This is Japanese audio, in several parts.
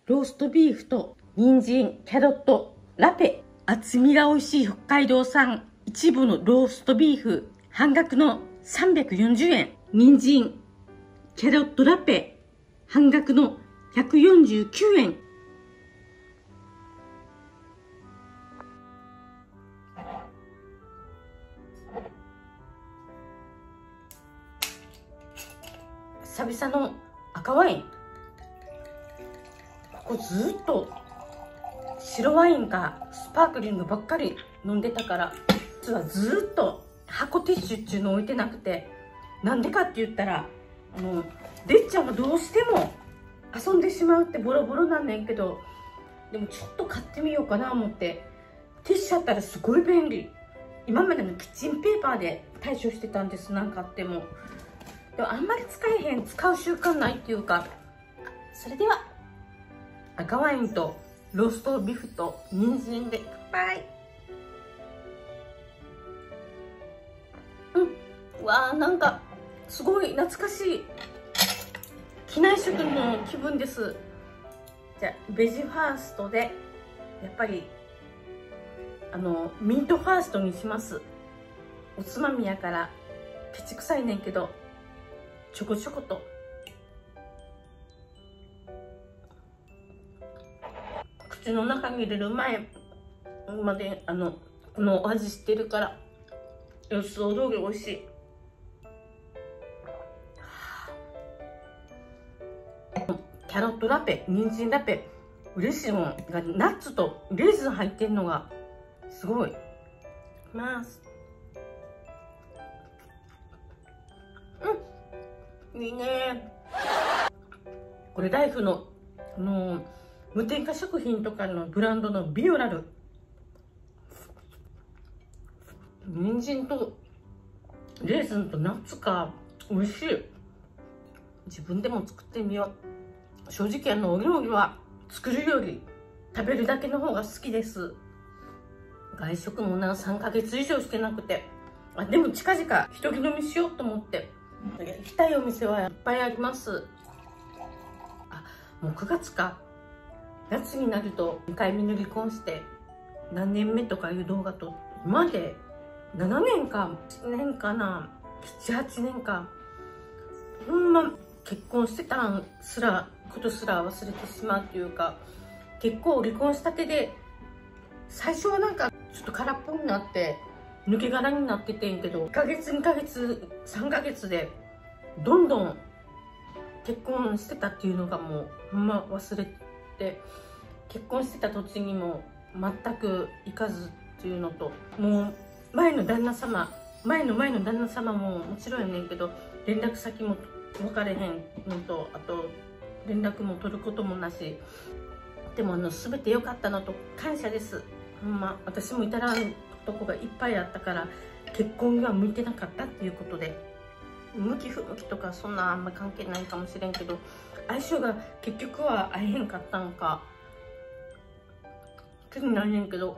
ローストビーフと人参、キャロット、ラペ。厚みが美味しい北海道産一部のローストビーフ。半額の340円。人参、キャロットラペ。半額の149円。久々の赤ワイン。ここずっと白ワインかスパークリングばっかり飲んでたから、実はずっと箱ティッシュっていうの置いてなくて、なんでかって言ったら、れっちゃんがどうしても遊んでしまうってボロボロなんねんけど、でもちょっと買ってみようかな思って。ティッシュあったらすごい便利。今までのキッチンペーパーで対処してたんです。なんかあっても。でもあんまり使う習慣ないっていうか。それでは赤ワインとローストビーフと人参で乾杯。うわー、なんかすごい懐かしい機内食の気分です。じゃあベジファーストでやっぱりミントファーストにします。おつまみやからケチくさいねんけど、ちょこちょこと。口の中に入れる前までこのお味知ってるから予想通り美味しい。キャロットラペ、人参ラペ、嬉しいもんがナッツとレーズン入ってんのがすごい。いきます。いいね。これライフの無添加食品とかのブランドのビオラル。人参とレーズンとナッツか、美味しい。自分でも作ってみよう。正直お料理は作るより食べるだけの方が好きです。外食も3ヶ月以上してなくて、でも近々一人飲みしようと思って。行きたいお店はいっぱいあります。もう9月か。夏になると2回目の離婚して何年目とかいう動画と、今まで7年か8年かな、78年か、ほんま結婚してたことすら忘れてしまうっていうか、結構離婚したてで最初はなんかちょっと空っぽになって抜け殻になっててんけど、1ヶ月2ヶ月3ヶ月でどんどん結婚してたっていうのがもうほんま忘れて、結婚してた土地にも全く行かずっていうのと、もう前の旦那様ももちろんやねんけど、連絡先も分かれへんのと、あと連絡も取ることもなし。でも全て良かったのと感謝です。ほんま私も至らんとこがいっぱいあったから、結婚が向いてなかったっていうことで、向き不向きとかそんなあんま関係ないかもしれんけど、相性が結局は合えへんかったんか気になんねんけど、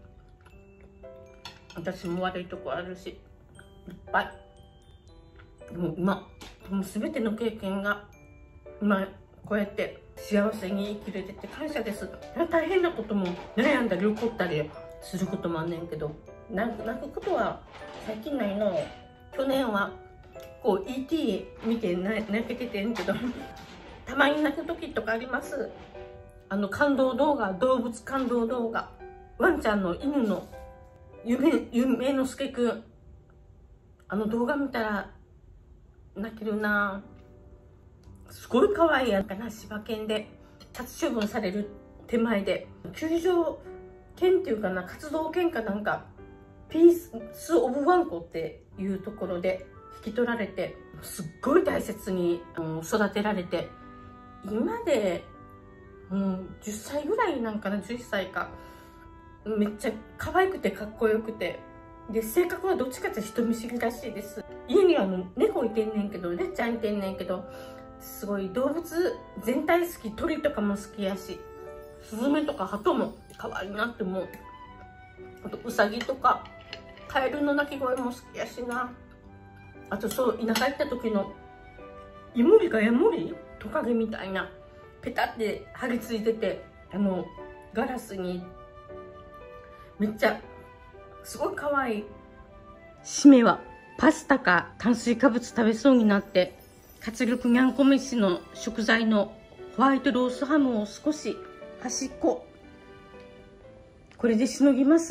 私も悪いとこあるしいっぱい。でも今全ての経験が今こうやって幸せに生きれてて感謝です。大変なことも悩んだり怒ったりすることもあんねんけど、泣くことは最近ないの。去年はこう ET 見て泣けててんけどたまに泣く時とかあります。感動動画、動物感動動画、ワンちゃんの犬の夢のすけくん、動画見たら泣けるな。すごい可愛いやんかな。柴犬で殺処分される手前で救助犬っていうかな、活動犬かなんか、ピースオブワンコっていうところで引き取られて、すっごい大切に育てられて、今で10歳ぐらいなんかな、11歳か。めっちゃ可愛くてかっこよくて、で性格はどっちかって人見知りらしいです。家には猫いてんねんけど、レッちゃんいてんねんけど、すごい動物全体好き。鳥とかも好きやし、スズメとかハトも可愛いなって思う。あとウサギとかカエルの鳴き声も好きやしな。あと田舎行った時のイモリかヤモリトカゲみたいなペタって貼り付いてて、ガラスにめっちゃすごい可愛い。締めはパスタか炭水化物食べそうになって活力にゃんこ飯の食材のホワイトロースハムを少し端っこ、これでしのぎます。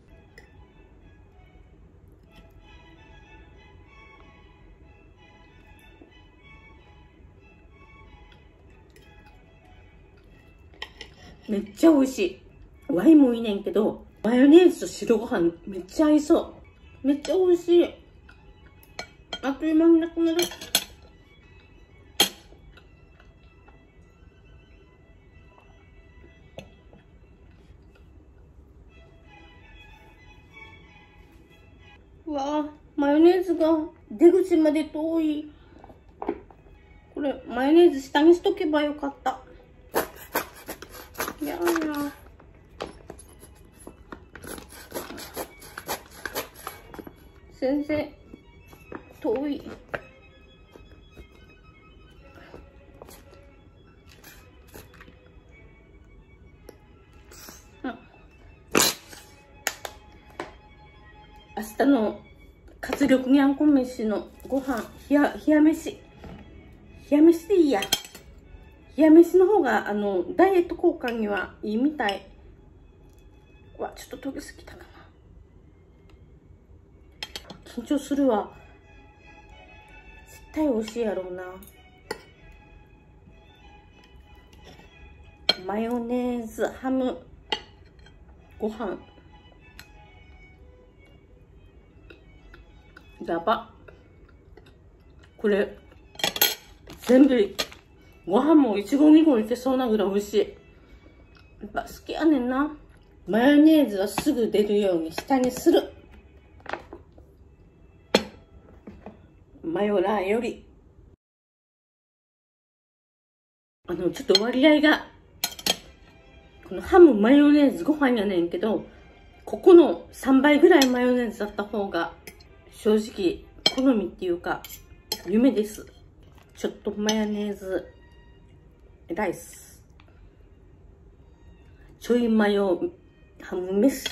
めっちゃ美味しい。ワインもいいねんけど、マヨネーズと白ご飯めっちゃ合いそう。めっちゃ美味しい。あっという間になくなる。うわぁ、マヨネーズが出口まで遠い。これ、マヨネーズ下にしとけばよかった。いやー、全然遠い。明日の活力にゃんこ飯のご飯、冷や飯。冷や飯でいいや。冷や飯の方が、ダイエット効果にはいいみたい。うわ、ちょっと溶けすぎたかな。緊張するわ。絶対美味しいやろうな。マヨネーズ、ハム、ご飯。やば。これ、全部、ご飯も1合2合いけそうなぐらい美味しい。やっぱ好きやねんな。マヨネーズはすぐ出るように下にする。マヨラーより。ちょっと割合が、このハム、マヨネーズ、ご飯やねんけど、ここの3倍ぐらいマヨネーズだった方が、正直、好みっていうか、夢です。ちょっとマヨネーズ、ライス。ちょいマヨ、ハム飯。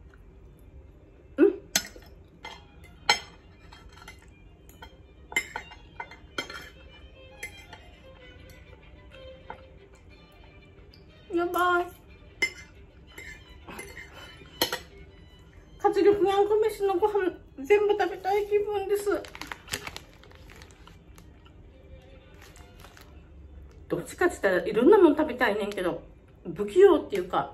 やばい。活力にゃんこ飯のご飯全部食べたい気分です。どっちかって言ったらいろんなもの食べたいねんけど、不器用っていうか、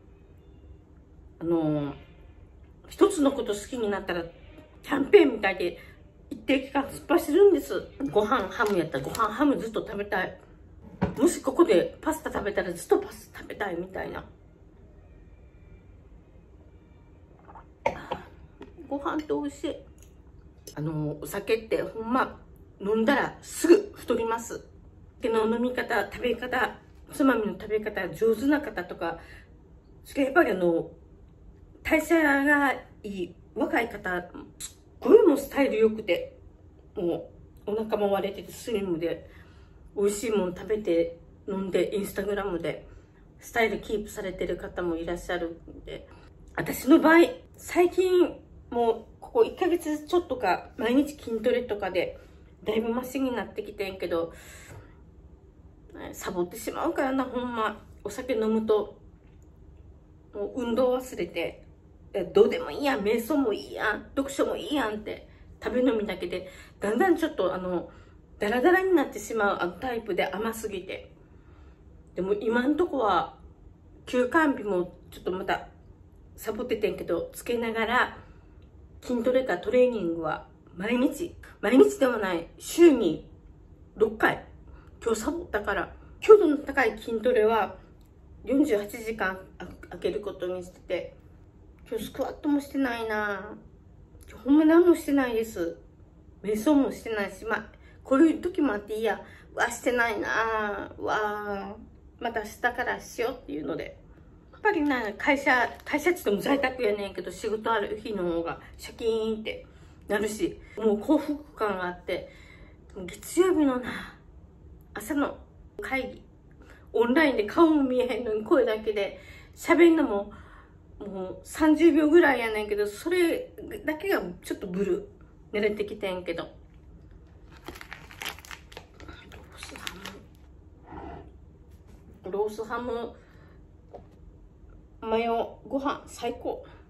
一つのこと好きになったらキャンペーンみたいで一定期間突っ走るんです。ご飯ハムやったらご飯ハムずっと食べたい。もしここでパスタ食べたらずっとパスタ食べたいみたいな。ご飯って美味しい。お酒ってほんま飲んだらすぐ太ります。酒の飲み方、食べ方、おつまみの食べ方、上手な方とか、やっぱり代謝がいい若い方、すっごいもうスタイル良くて、もうお腹も割れててスリムで、美味しいもの食べて飲んでインスタグラムでスタイルキープされてる方もいらっしゃるんで、私の場合、最近もうここ1ヶ月ちょっとか毎日筋トレとかでだいぶマシになってきてんけど、サボってしまうからな、ほんま。お酒飲むと、もう運動忘れて、どうでもいいやん、瞑想もいいやん、読書もいいやんって、食べ飲みだけで、だんだんちょっとダラダラになってしまうタイプで甘すぎて。でも今んとこは、休館日もちょっとまたサボっててんけど、つけながら、筋トレかトレーニングは毎日でもない、週に6回。今日サボったから、強度の高い筋トレは48時間空けることにしてて、今日スクワットもしてないな。今日ほんま何もしてないです。瞑想もしてないし、こういう時もあっていいや。してないな。また明日からしようっていうので。やっぱり会社って言っても在宅やねんけど、仕事ある日の方がシャキーンってなるし、もう幸福感があって、月曜日の朝の会議、 オンラインで顔も見えへんのに声だけで喋んのももう30秒ぐらいやねんけど、それだけがちょっとブルー。濡れてきてんけど。ロースハムマヨご飯最高。